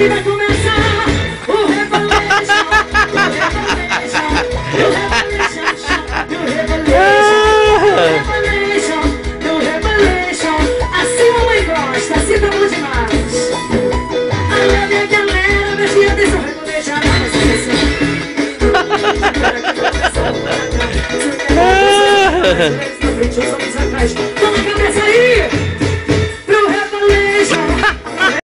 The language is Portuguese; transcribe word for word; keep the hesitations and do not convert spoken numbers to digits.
que vai começar o Revelation, o Revelation, o Revelation, o Revelation. Assim mamãe gosta, assim tá bom demais. Aí a minha galera, preste atenção, Revelation, não se esqueça. Vamos cabeça aí!